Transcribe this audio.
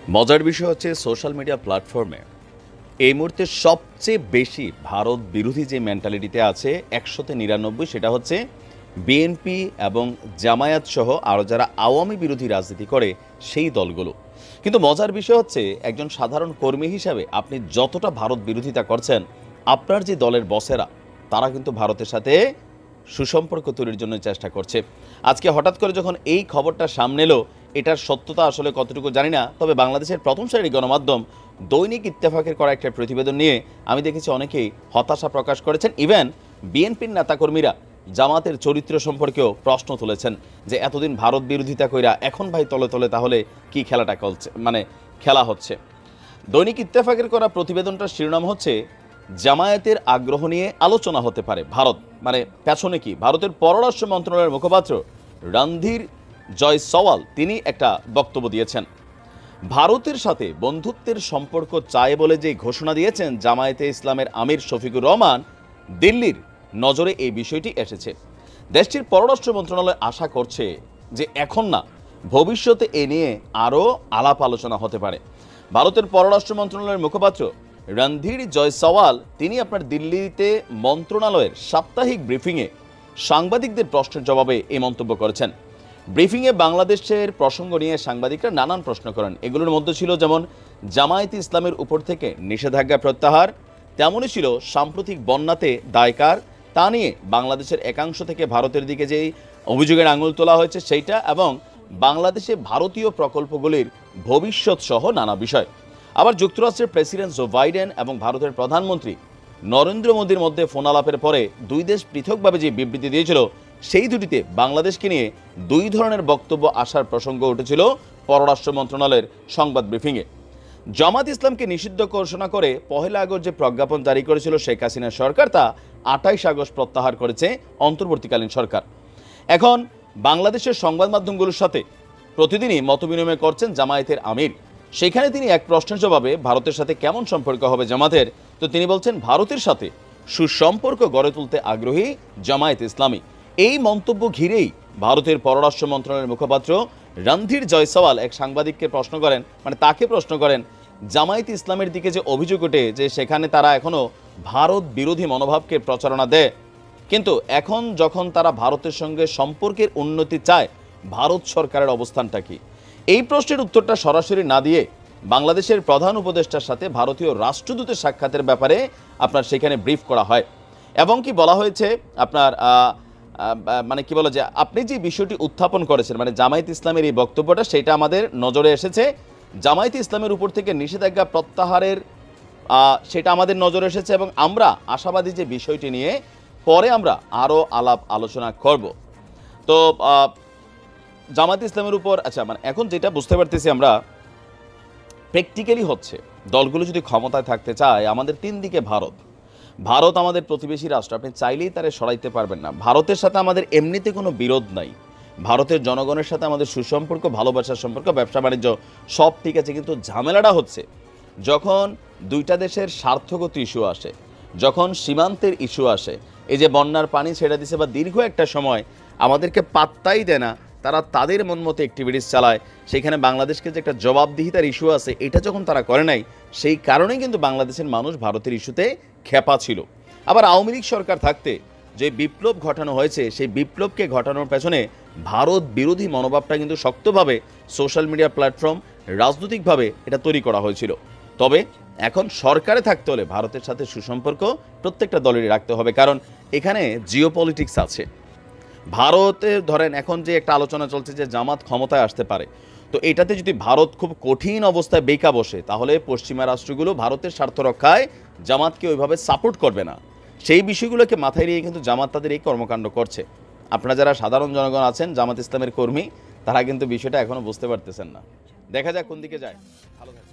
মজার বিষয় হচ্ছে সোশ্যাল মিডিয়া প্ল্যাটফর্মে এই মুহূর্তে সবচেয়ে বেশি ভারত বিরোধী যে মেন্টালিটিতে আছে ১৯৯ সেটা হচ্ছে বিএনপি এবং জামায়াত সহ আরও যারা আওয়ামী বিরোধী রাজনীতি করে সেই দলগুলো। কিন্তু মজার বিষয় হচ্ছে একজন সাধারণ কর্মী হিসাবে আপনি যতটা ভারত বিরোধিতা করছেন, আপনার যে দলের বসেরা তারা কিন্তু ভারতের সাথে সুসম্পর্ক তৈরির জন্য চেষ্টা করছে। আজকে হঠাৎ করে যখন এই খবরটা সামনে এলো, এটার সত্যতা আসলে কতটুকু জানি না, তবে বাংলাদেশের প্রথম সারির গণমাধ্যম দৈনিক ইত্তেফাকের করা একটা প্রতিবেদন নিয়ে আমি দেখেছি অনেকেই হতাশা প্রকাশ করেছেন। ইভেন বিএনপির নেতাকর্মীরা জামাতের চরিত্র সম্পর্কেও প্রশ্ন তুলেছেন যে এতদিন ভারত বিরোধিতা কইরা এখন ভাই তলে তলে তাহলে কি খেলাটা খেলা হচ্ছে। দৈনিক ইত্তেফাকের করা প্রতিবেদনটার শিরোনাম হচ্ছে জামায়াতের আগ্রহ নিয়ে আলোচনা হতে পারে ভারত, মানে পেছনে কি? ভারতের পররাষ্ট্র মন্ত্রণালয়ের মুখপাত্র রণধীর জয়সওয়াল তিনি একটা বক্তব্য দিয়েছেন। ভারতের সাথে বন্ধুত্বের সম্পর্ক চায় বলে যে ঘোষণা দিয়েছেন জামায়াতে ইসলামের আমির শফিকুর রহমান, দিল্লির নজরে এই বিষয়টি এসেছে। দেশটির পররাষ্ট্র মন্ত্রণালয় আশা করছে যে এখন না, ভবিষ্যতে এ নিয়ে আরও আলাপ আলোচনা হতে পারে। ভারতের পররাষ্ট্র মন্ত্রণালয়ের মুখপাত্র রণধীর জয়সওয়াল তিনি আপনার দিল্লিতে মন্ত্রণালয়ের সাপ্তাহিক ব্রিফিংয়ে সাংবাদিকদের প্রশ্নের জবাবে এই মন্তব্য করেছেন। ব্রিফিংয়ে বাংলাদেশের প্রসঙ্গ নিয়ে সাংবাদিকরা নানান প্রশ্ন করেন। এগুলোর মধ্যে ছিল যেমন জামায়াতে ইসলামের উপর থেকে নিষেধাজ্ঞা প্রত্যাহার, তেমনই ছিল সাম্প্রতিক বন্যাতে দায়কার তা নিয়ে বাংলাদেশের একাংশ থেকে ভারতের দিকে যেই অভিযোগের আঙুল তোলা হয়েছে সেইটা, এবং বাংলাদেশে ভারতীয় প্রকল্পগুলির ভবিষ্যৎ সহ নানা বিষয়। আবার যুক্তরাষ্ট্রের প্রেসিডেন্ট জো বাইডেন এবং ভারতের প্রধানমন্ত্রী নরেন্দ্র মোদীর মধ্যে ফোন আলাপের পরে দুই দেশ পৃথকভাবে যে বিবৃতি দিয়েছিল, সেই দুটিতে বাংলাদেশকে নিয়ে দুই ধরনের বক্তব্য আসার প্রসঙ্গ উঠেছিল পররাষ্ট্র মন্ত্রণালয়ের সংবাদ ব্রিফিংয়ে। জামাত ইসলামকে নিষিদ্ধ ঘোষণা করে ১ আগস্ট যে প্রজ্ঞাপন জারি করেছিল শেখ হাসিনার সরকার, তা ২৮ আগস্ট প্রত্যাহার করেছে অন্তর্বর্তীকালীন সরকার। এখন বাংলাদেশের সংবাদ মাধ্যমগুলোর সাথে প্রতিদিনই মতবিনিময় করছেন জামায়াতের আমির। সেখানে তিনি এক প্রশ্নের জবাবে ভারতের সাথে কেমন সম্পর্ক হবে জামাতের, তো তিনি বলছেন ভারতের সাথে সুসম্পর্ক গড়ে তুলতে আগ্রহী জামায়াত ইসলামী। এই মন্তব্য ঘিরেই ভারতের পররাষ্ট্র মন্ত্রণালয়ের মুখপাত্র রণধীর জয়সওয়াল এক সাংবাদিককে প্রশ্ন করেন, তাকে প্রশ্ন করেন জামায়াত ইসলামের দিকে যে অভিযোগ ওঠে যে সেখানে তারা এখনো ভারত বিরোধী মনোভাবকে প্রচারণা দেয়, কিন্তু এখন যখন তারা ভারতের সঙ্গে সম্পর্কের উন্নতি চায়, ভারত সরকারের অবস্থানটা কি? এই প্রশ্নের উত্তরটা সরাসরি না দিয়ে বাংলাদেশের প্রধান উপদেষ্টার সাথে ভারতীয় রাষ্ট্রদূতের সাক্ষাতের ব্যাপারে আপনার সেখানে ব্রিফ করা হয়, এবং কি বলা হয়েছে আপনার কি বলে যে আপনি যে বিষয়টি উত্থাপন করেছেন, জামায়াত ইসলামের এই বক্তব্যটা, সেটা আমাদের নজরে এসেছে। জামায়াত ইসলামের উপর থেকে নিষেধাজ্ঞা প্রত্যাহারের সেটা আমাদের নজরে এসেছে, এবং আমরা আশাবাদী যে বিষয়টি নিয়ে পরে আমরা আরও আলাপ আলোচনা করব। তো জামায়াত ইসলামের উপর এখন যেটা বুঝতে পারতেছি আমরা, প্র্যাকটিক্যালি হচ্ছে দলগুলো যদি ক্ষমতায় থাকতে চায়, আমাদের তিন দিকে ভারত আমাদের প্রতিবেশী রাষ্ট্র, আপনি চাইলেই তারে সরাইতে পারবেন না। ভারতের সাথে আমাদের এমনিতে কোনো বিরোধ নাই, ভারতের জনগণের সাথে আমাদের সুসম্পর্ক, ভালোবাসার সম্পর্ক, ব্যবসা বাণিজ্য সব ঠিক আছে, কিন্তু ঝামেলাটা হচ্ছে যখন দুইটা দেশের স্বার্থগত ইস্যু আসে, যখন সীমান্তের ইস্যু আসে। এই যে বন্যার পানি ছেড়ে দিছে বা দীর্ঘ একটা সময় আমাদেরকে পাত্তাই দেয় না, তারা তাদের মন মতো অ্যাক্টিভিটিস চালায়, সেখানে বাংলাদেশকে যে একটা জবাবদিহিতার ইস্যু আছে এটা যখন তারা করে নাই, সেই কারণেই কিন্তু বাংলাদেশের মানুষ ভারতের ইস্যুতে খেপা ছিল। আবার আওয়ামী লীগ সরকার থাকতে যে বিপ্লব ঘটানো হয়েছে, সেই বিপ্লবকে ঘটানোর পেছনে ভারত বিরোধী মনোভাবটা কিন্তু শক্তভাবে সোশ্যাল মিডিয়া প্ল্যাটফর্ম, রাজনৈতিকভাবে এটা তৈরি করা হয়েছিল। তবে এখন সরকারে থাকতে হলে ভারতের সাথে সুসম্পর্ক প্রত্যেকটা দলেরই রাখতে হবে, কারণ এখানে জিওপলিটিক্স আছে। ভারতে ধরেন এখন যে একটা আলোচনা চলছে যে জামাত ক্ষমতায় আসতে পারে, তো এটাতে যদি ভারত খুব কঠিন অবস্থায় বেঁকা বসে, তাহলে পশ্চিমা রাষ্ট্রগুলো ভারতের স্বার্থ রক্ষায় জামাতকে ওইভাবে সাপোর্ট করবে না। সেই বিষয়গুলোকে মাথায় নিয়ে কিন্তু জামাত তাদের এই কর্মকাণ্ড করছে। আপনারা যারা সাধারণ জনগণ আছেন, জামাত ইসলামের কর্মী, তারা কিন্তু বিষয়টা এখনো বুঝতে পারতেছেন না। দেখা যাক কোন দিকে যায়। ভালো থাকবেন।